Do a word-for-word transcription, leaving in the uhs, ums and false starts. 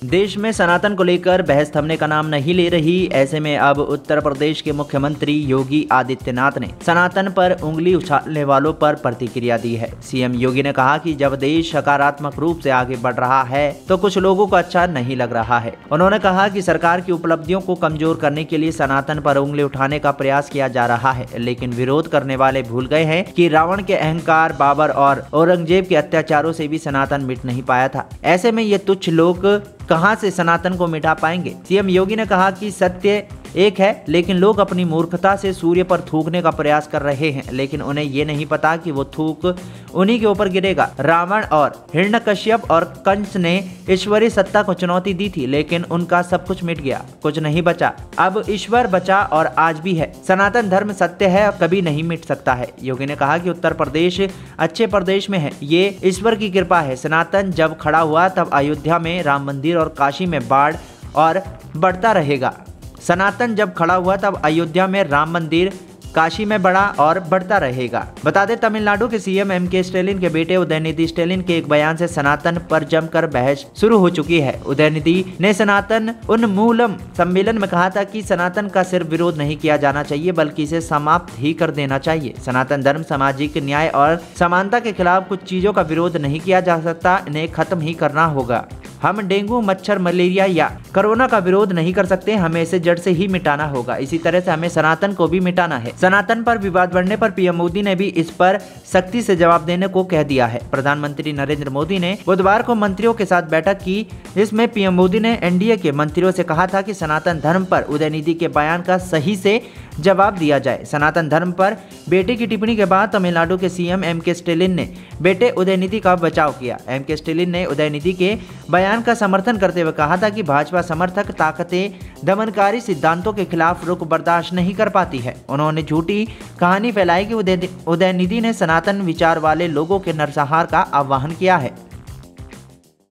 देश में सनातन को लेकर बहस थमने का नाम नहीं ले रही। ऐसे में अब उत्तर प्रदेश के मुख्यमंत्री योगी आदित्यनाथ ने सनातन पर उंगली उछालने वालों पर प्रतिक्रिया दी है। सीएम योगी ने कहा कि जब देश सकारात्मक रूप से आगे बढ़ रहा है तो कुछ लोगों को अच्छा नहीं लग रहा है। उन्होंने कहा कि सरकार की उपलब्धियों को कमजोर करने के लिए सनातन पर उंगली उठाने का प्रयास किया जा रहा है, लेकिन विरोध करने वाले भूल गए हैं कि रावण के अहंकार, बाबर और औरंगजेब के अत्याचारों से भी सनातन मिट नहीं पाया था। ऐसे में ये तुच्छ लोग कहां से सनातन को मिटा पाएंगे। सीएम योगी ने कहा कि सत्य एक है, लेकिन लोग अपनी मूर्खता से सूर्य पर थूकने का प्रयास कर रहे हैं, लेकिन उन्हें ये नहीं पता कि वो थूक उन्हीं के ऊपर गिरेगा। रावण और हिरण्यकश्यप और कंस ने ईश्वरीय सत्ता को चुनौती दी थी, लेकिन उनका सब कुछ मिट गया, कुछ नहीं बचा। अब ईश्वर बचा और आज भी है। सनातन धर्म सत्य है और कभी नहीं मिट सकता है। योगी ने कहा कि उत्तर प्रदेश अच्छे प्रदेश में है, ये ईश्वर की कृपा है। सनातन जब खड़ा हुआ तब अयोध्या में राम मंदिर और काशी में बाढ़ और बढ़ता रहेगा। सनातन जब खड़ा हुआ तब अयोध्या में राम मंदिर, काशी में बड़ा और बढ़ता रहेगा। बता दें, तमिलनाडु के सीएम एम के स्टैलिन के बेटे उदयनिधि स्टैलिन के एक बयान से सनातन पर जमकर बहस शुरू हो चुकी है। उदयनिधि ने सनातन उन्मूलन सम्मेलन में कहा था कि सनातन का सिर्फ विरोध नहीं किया जाना चाहिए, बल्कि इसे समाप्त ही कर देना चाहिए। सनातन धर्म सामाजिक न्याय और समानता के खिलाफ कुछ चीजों का विरोध नहीं किया जा सकता, इन्हें खत्म ही करना होगा। हम डेंगू, मच्छर, मलेरिया या कोरोना का विरोध नहीं कर सकते, हमें इसे जड़ से ही मिटाना होगा। इसी तरह से हमें सनातन को भी मिटाना है। सनातन पर विवाद बढ़ने पर पीएम मोदी ने भी इस पर सख्ती से जवाब देने को कह दिया है। प्रधानमंत्री नरेंद्र मोदी ने बुधवार को मंत्रियों के साथ बैठक की, जिसमें पीएम मोदी ने एनडीए के मंत्रियों से कहा था कि सनातन धर्म पर उदयनिधि के बयान का सही से जवाब दिया जाए। सनातन धर्म पर बेटे की टिप्पणी के बाद तमिलनाडु के सीएम एम के स्टैलिन ने बेटे उदयनिधि का बचाव किया। एम के स्टैलिन ने उदयनिधि के बयान का समर्थन करते हुए कहा था कि भाजपा समर्थक ताकतें दमनकारी सिद्धांतों के खिलाफ रुख बर्दाश्त नहीं कर पाती है। उन्होंने झूठी कहानी फैलाई कि उदयनिधि ने सनातन विचार वाले लोगों के नरसंहार का आह्वान किया है।